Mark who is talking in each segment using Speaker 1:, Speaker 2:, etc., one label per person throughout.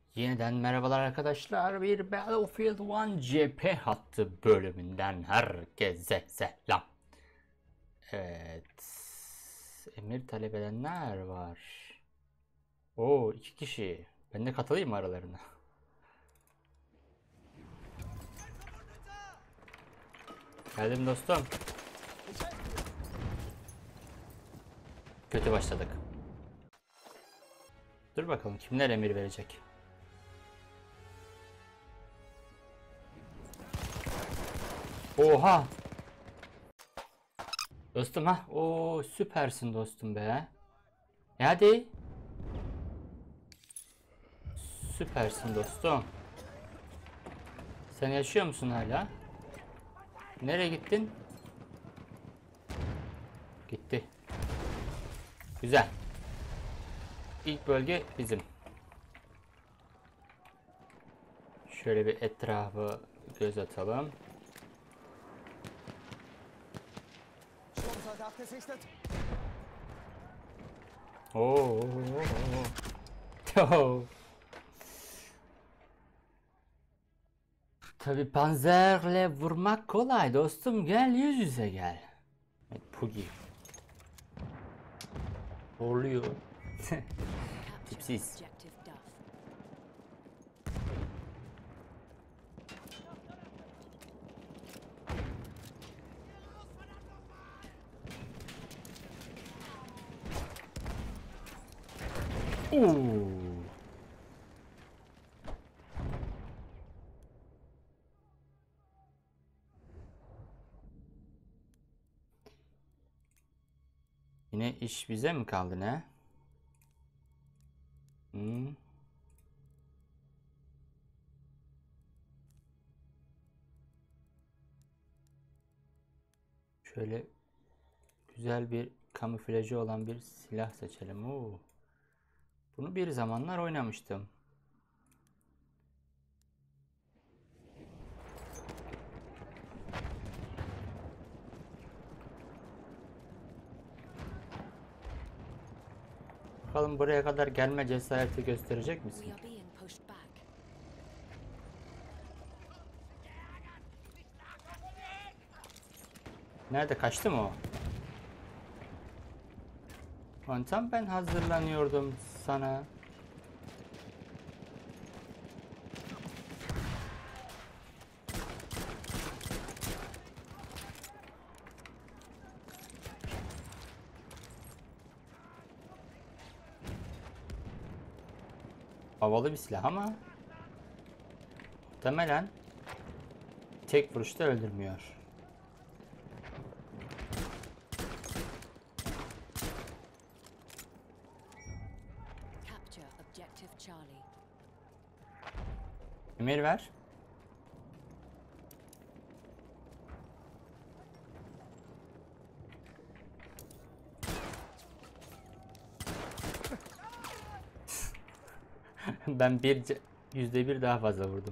Speaker 1: Yeniden merhabalar arkadaşlar. Bir Battlefield 1 cephe hattı bölümünden herkese selam. Evet. Emir talep edenler var. Oo, 2 kişi. Ben de katılayım mı aralarına? Geldim dostum. Kötü başladık. Dur bakalım kimler emir verecek. Oha! Dostum ha. Oo, süpersin dostum be. Hadi. Süpersin dostum. Sen yaşıyor musun hala? Nereye gittin? Gitti. Güzel. İlk bölge bizim. Şöyle bir etrafı göz atalım. Oo. Oo. Tabi panzerle vurmak kolay dostum. Gel yüz yüze gel. Evet, Pugi. Horluyor. Tipsiz. Oo. Yine iş bize mi kaldı ne? Hmm. Şöyle güzel bir kamuflajı olan bir silah seçelim. Oo. Bunu bir zamanlar oynamıştım. Bakalım buraya kadar gelme cesareti gösterecek misin? Nerede kaçtı mı o? Lan tam ben hazırlanıyordum sana. Havalı bir silah ama muhtemelen tek vuruşta öldürmüyor. Emir ver. Ben %1 daha fazla vurdum.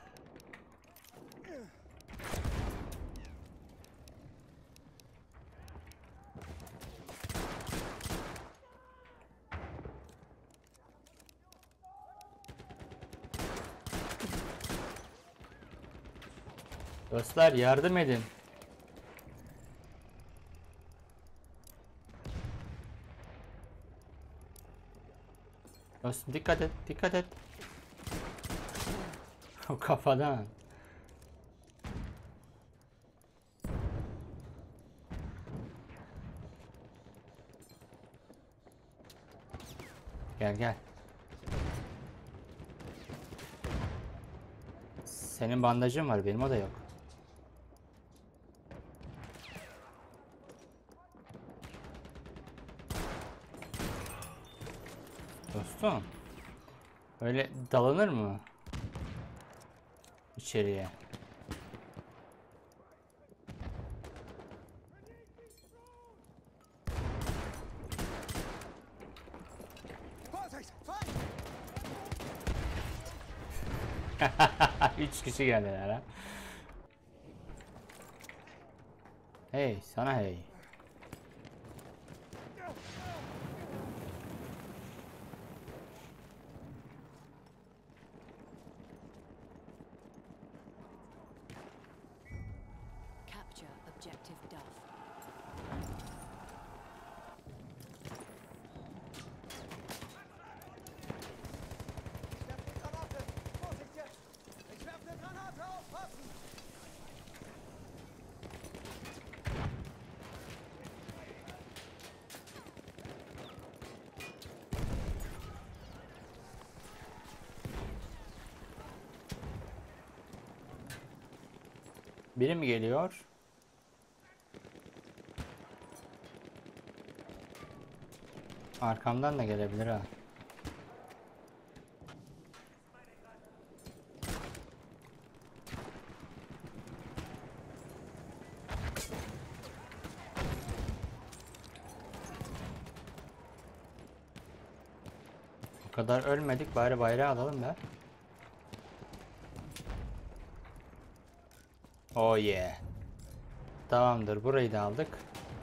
Speaker 1: Dostlar yardım edin. Dostum dikkat et, dikkat et. O kafadan. Gel gel. Senin bandajın var, benim o da yok. Dostum, öyle dalanır mı içeriye? Üç kişi geldiler ha. Hey, sana hey. Biri mi geliyor? Arkamdan da gelebilir ha. O kadar ölmedik, bari bayrağı alalım be. Oh yeah. Tamamdır, burayı da aldık.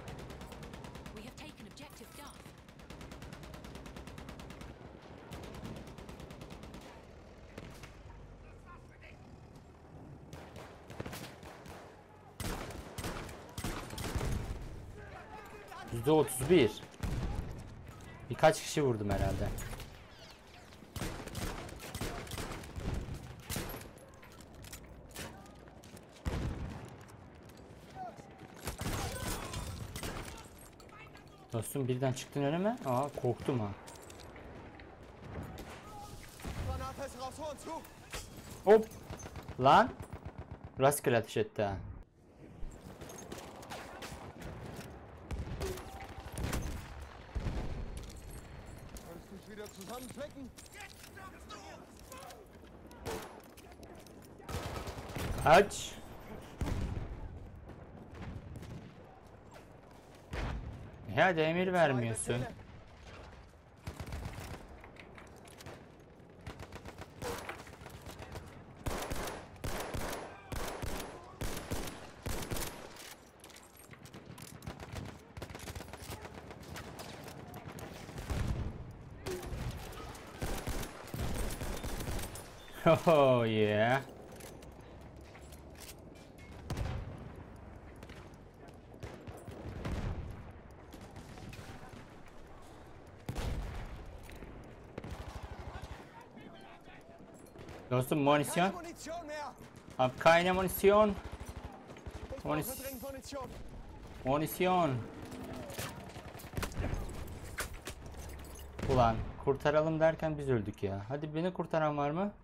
Speaker 1: %31. Birkaç kişi vurdum herhalde. Dostum birden çıktın önüme. Aa, korktum ha. Hop. Lan. Rastgele ateş etti ha. Aç. Ya demir vermiyorsun. Oh yeah. Dostum munisyon. Hab keine Munition. Munisyon. Ulan kurtaralım derken biz öldük ya. Hadi beni kurtaran var mı?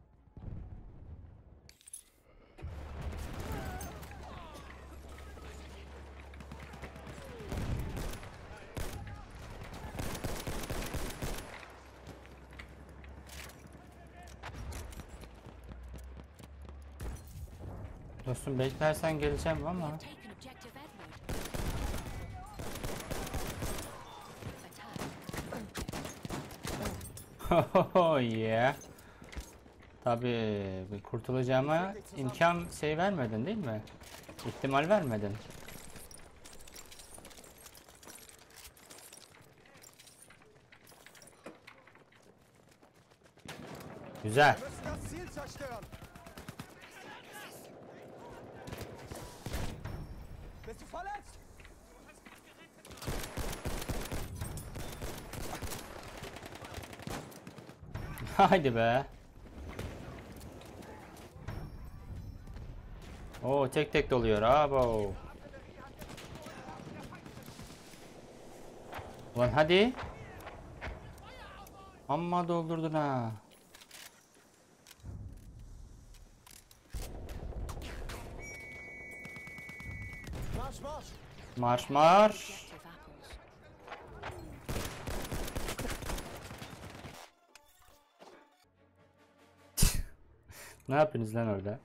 Speaker 1: Dostum beklersen geleceğim ama. Oh yeah. Tabii kurtulacağıma imkan vermedin değil mi? İhtimal vermedin. Güzel. Haydi be. Oo, tek tek doluyor. Abo. Ulan hadi. Amma doldurdun ha. Marş marş. Ne yapıyorsunuz lan orada?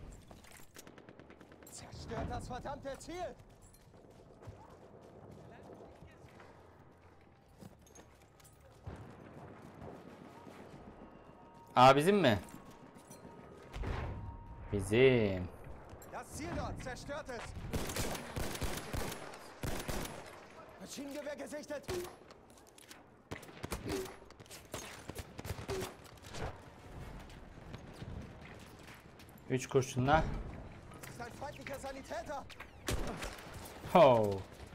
Speaker 1: Aa, bizim mi? Bizim.
Speaker 2: Das Ziel dort, zerstört es! Maschinengewehr gesichtet!
Speaker 1: 3 kurşunla.
Speaker 2: Das ist ein feindlicher Sanitäter!
Speaker 1: Oh.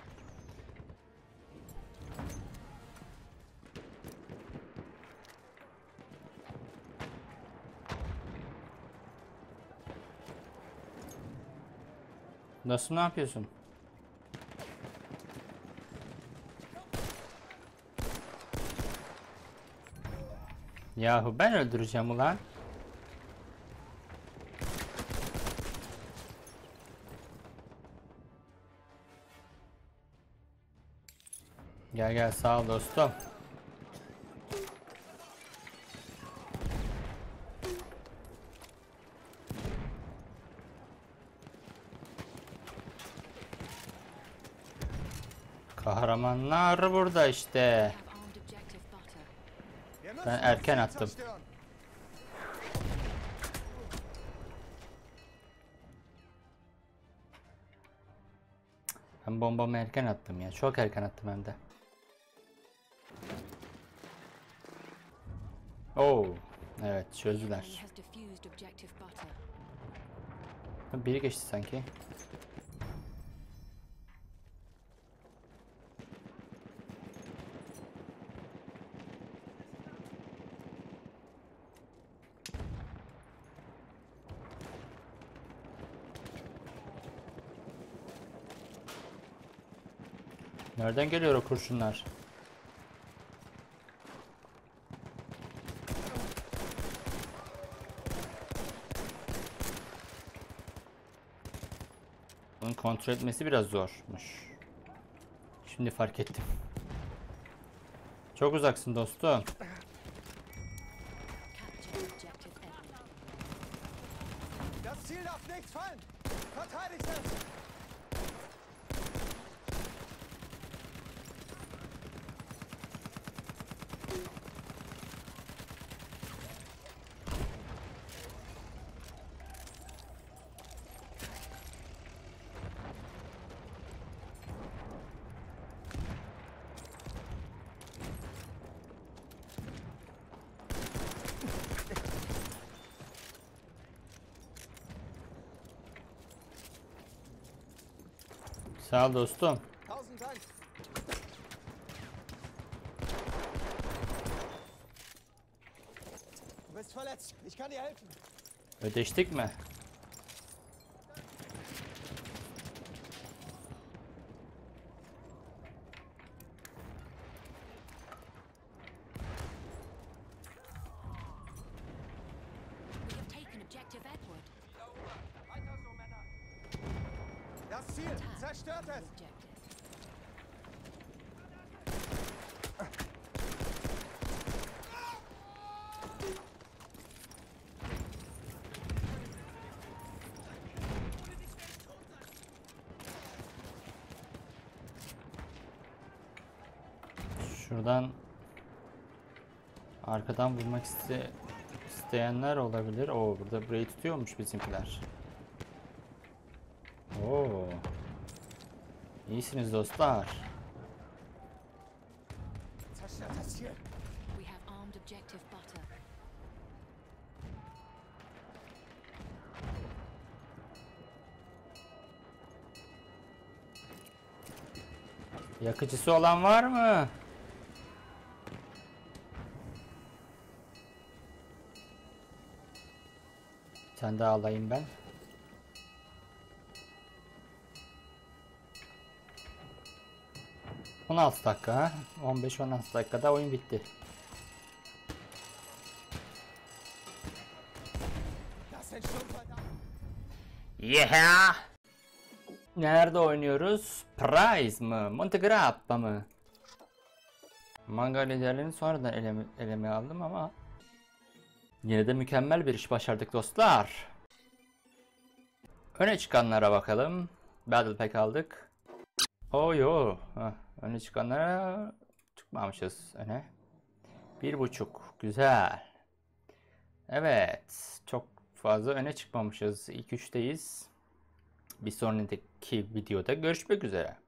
Speaker 1: Nasıl, ne yapıyorsun? Yahu ben öldüreceğim ulan. Gel gel, sağ ol dostum. Kahramanlar burada işte.
Speaker 3: Have armed objective butter.
Speaker 2: Wir
Speaker 1: Ben
Speaker 2: müssen
Speaker 1: erken
Speaker 2: das Ziel
Speaker 1: attım.
Speaker 2: zerstören.
Speaker 1: Ben bombamı erken attım ya. Çok erken attım hem de. Oo, evet
Speaker 3: Enemy
Speaker 1: çözdüler.
Speaker 3: has defused objective butter.
Speaker 1: Biri geçti sanki. Nereden geliyor o kurşunlar? Bunu kontrol etmesi biraz zormuş. Şimdi fark ettim. Çok uzaksın dostum.
Speaker 3: Capture objective Edward.
Speaker 2: Das Ziel darf nicht fallen. Verteidigt es.
Speaker 1: Sağ ol dostum.
Speaker 2: Tausend Dank. Du bist verletzt. Ich kann dir helfen.
Speaker 1: Ödeştik mi?
Speaker 3: We have taken objective Edward.
Speaker 2: Das Ziel. Zerstört es.
Speaker 3: Objective.
Speaker 1: Şuradan arkadan vurmak isteyenler olabilir. Oo, burada burayı tutuyormuş bizimkiler. Oo. İyisiniz dostlar.
Speaker 2: Zerstört das Ziel.
Speaker 3: We have armed objective butter.
Speaker 1: Yakıcısı olan var mı? Bir tane daha alayım ben. ...16 dakika ha? 15-16 dakikada oyun bitti.
Speaker 2: Das sind Sturmsoldaten.
Speaker 1: Yeah! Nerede oynuyoruz? Prize mı? Montegrappa mı? Manga liderlerini sonradan eleme aldım ama... ...yine de mükemmel bir iş başardık dostlar. Öne çıkanlara bakalım. Battle Pack aldık. Yo. Öne çıkanlara çıkmamışız öne. 1.5. Güzel. Evet. Çok fazla öne çıkmamışız. İlk 3'teyiz. Bir sonraki videoda görüşmek üzere.